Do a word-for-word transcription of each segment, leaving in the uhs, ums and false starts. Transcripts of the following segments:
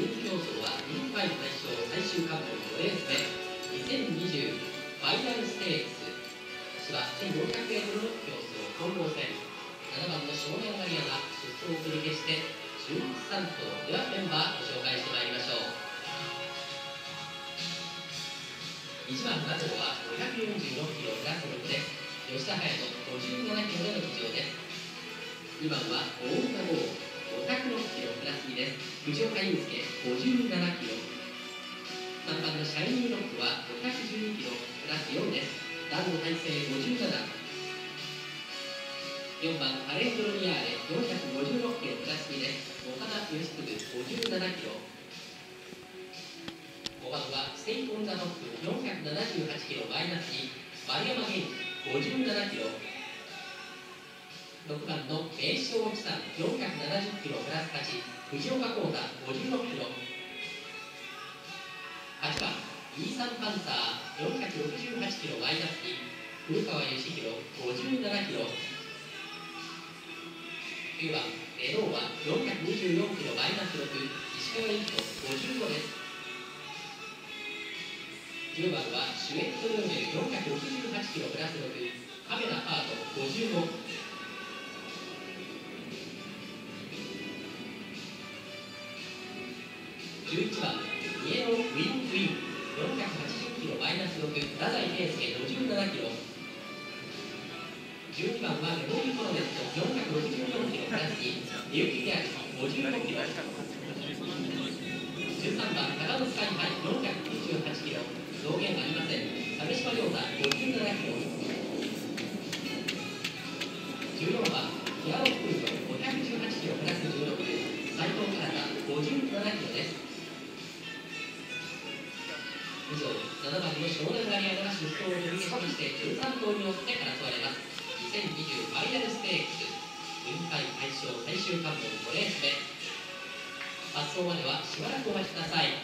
人気競争はインファイ大賞最終関門ごレース目にせんにじゅうファイナルステークス。芝 せんよんひゃくメートルの競争混合戦、ななばんの少年マリアが出走を取り消して中日さん頭。ではメンバーご紹介してまいりましょう。いちばん加藤はごひゃくよんじゅうろっキロプラスろくです。吉田隼人ごじゅうななキロでの騎乗です。にばんは大牟田剛ごひゃくろっキロプラスにです。藤岡祐介ごじゅうななキロ。さんばんのシャイニーロックはごひゃくじゅうにキロプラスよんです。ダンの体制ごじゅうなな。よんばんパレードロニアーレよんひゃくごじゅうろっキロプラスにです。岡田義嗣ごじゅうななキロ。ごばんはステイオンザノックよんひゃくななじゅうはちキロマイナスに丸山元気ごじゅうななキロ。ろくばんの名将地さんよんひゃくななじゅっキロプラスはち、藤岡浩太ごじゅうろっキロ。はちばんイーサンパンサーよんひゃくろくじゅうはちキロマイナスに古川義弘ごじゅうななキロ。きゅうばんレノーはよんひゃくにじゅうよんキロマイナスろく、石川由紀子ごじゅうごです。じゅうばんはシュエットヨネよんひゃくろくじゅうはちキロプラスろく、カメラハートごじゅうご。じゅういちばんイエローウィンウィンよんひゃくはちじゅうキロマイナスろく、太宰圭介ごじゅうななキロ。じゅうにばんはメモリーコロネットよんひゃくろくじゅうよんキロプラスにリュウキギャーごじゅうごキロ。じゅうさんばん高野スカイハイよんひゃくきゅうじゅうはちキロ、増減ありません。鮫島亮太ごじゅうななキロ。じゅうよんばんキアロフードごひゃくじゅうはちキロプラスじゅうろく、斉藤カナダごじゅうななキロです。以上、ななばんの湘南ガリアナが出走を取り消しましてじゅうさん頭によって争われます。にせんにじゅうファイナルステークス雲海大賞最終関門ごレース目。発走まではしばらくお待ちください。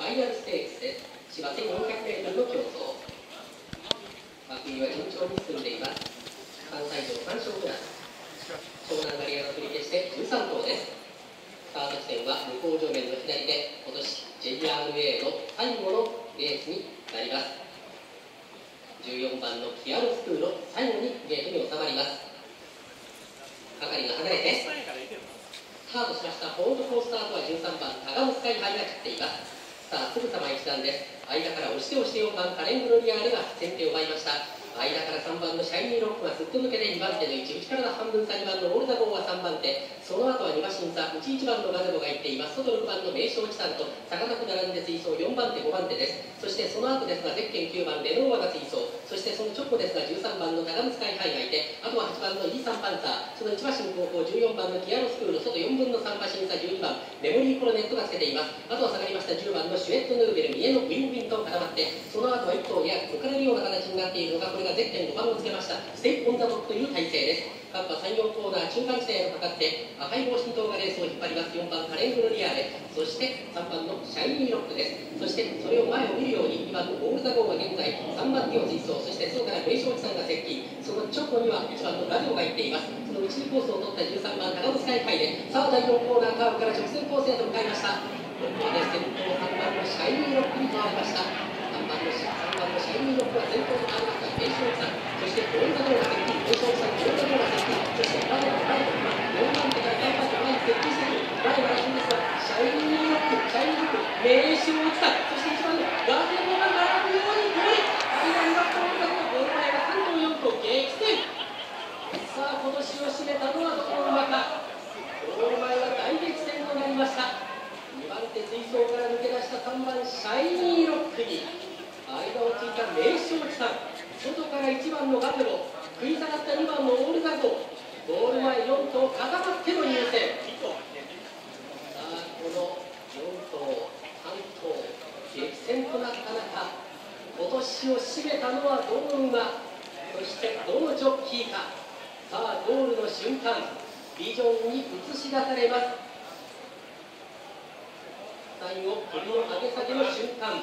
ァイナルステークスです。芝 せんよんひゃくメートルの競争。枠入りは順調に進んでいます。関西城さん勝クラス。湘南ガリアが取り消してじゅうさん頭です。スタート地点は向こう上面の左手、今年 ジェイアールエー の最後のレースになります。じゅうよんばんのキアロスクーロ、最後にゲートに収まります。係が離れてスタートしました。ホールドコースタートはじゅうさんばんタガノスカイハイが切っています。さあすぐさま一段です。間から押して押してよんばんカレングロリアーレが先手を奪いました。間からさんばんのシャイニーロックがすっと抜けてにばん手の位置、内からの半分差にばんのオールザゴーはさんばん手、その後はに馬審査、内いちばんのガゼボが行っています。外ろくばんの名将チタンと逆なく並んで追走、よんばん手ごばん手です。そしてその後ですがゼッケンきゅうばんレノーワが追走、そしてその直後ですがじゅうさんばんのタガムスカイハイがいて、あとははちばんのイーサンパンサー、そのいち馬身後方じゅうよんばんのキアロスクール、外よんぶんのさん馬審査じゅうにばんメモリーコロネットがつけています。あとは下がりましたじゅうばんのシュエットヌーベル、三重のウィンウィンと固まって、その後はいっ頭やや抜かれるような形になっているのが、これがゼッケンごばんをつけましたステイオンザドックという体勢です。各馬さん、よんコーナー中間地点へとかかって赤い帽子に頭がレースを引っ張ります。よんばんカレングロリアーレ、そしてさんばんのシャイニーロックです。そしてそれを前を見るようににばんのオールザゴーは現在さんばん手を追走、そして外から名将地さんが接近、その直後にはいちばんのラジオが行っています。その内にコースを取ったじゅうさんばんタガノスカイハイで、さあだいよんコーナーカーブから直線コースへと向かいました。ここで先頭さんばんのシャイニーロックに変わりました。さんばんのシャイニーロックは先頭と変わりました名将地さん、そしてオールザゴーが接近、名将地さん、オールザゴーが接近、そしてラジオがライトよんばん手からさんばん手前に接近してくる。ライバルはですがシャイニーロック、シャイニーロック、名将地さん、そしていちばんのガーデンボーが並ぶようにゴール。間にはオールザゴー、ゴール前がさん頭よん頭激戦。さあ今年を締めたのはどこの馬か。ゴール前は大激戦となりました。にばん手追走から抜け出したさんばんシャイニーロックに間をついた名将地さん、外からいちばんのガゼボ、食い下がったにばんのオールザゴー、ゴール前よん頭固まっての入線。さあこのよん頭さん頭激戦となった中、今年を締めたのはどの馬、そしてどのジョッキーか。さあゴールの瞬間、ビジョンに映し出されます。最後首の上げ下げの瞬間、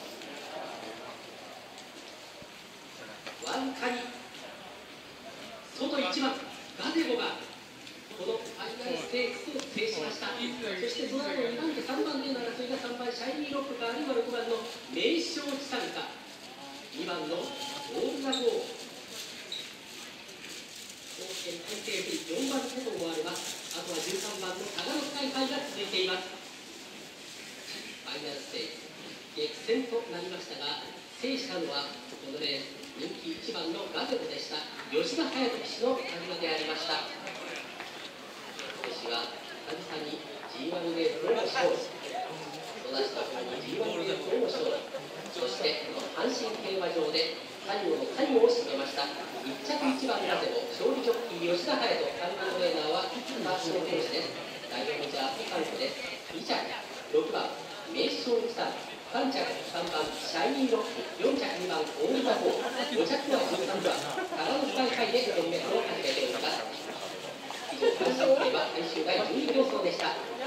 わずかに外いちばんガゼボがこのファイナルステークスを制しました。そしてその後にばん手さんばん手の争いがさんばんシャイニーロックか、あるいはろくばんの名将地さんか、にばんのオールザゴー、後見体制よんばん手と思われます。あとはじゅうさんばんのタガノスカイハイが続いています。ファイナルステークス激戦となりましたが、制したのはこのレース人気いちばんのガゼボでした。吉田隼人騎手の手綱でありました。今年は久々に ジーワン レースを勝利、育した方に ジーワン レースを勝利、そしてこの阪神競馬場で最後の最後を締めました。いっ着いちばんガゼボ、勝利ジョッキー吉田隼人、単独トレーナーはマーション投手です。だいよんジャーピカントです。に着ろくばん名将地さん、さん着さんばんシャイニーロック、よん着にばんオールザゴー、ご着はじゅうさんばんタガノスカイハイでよんメートルを始めております。以上、阪神競馬最終第じゅうに競争でした。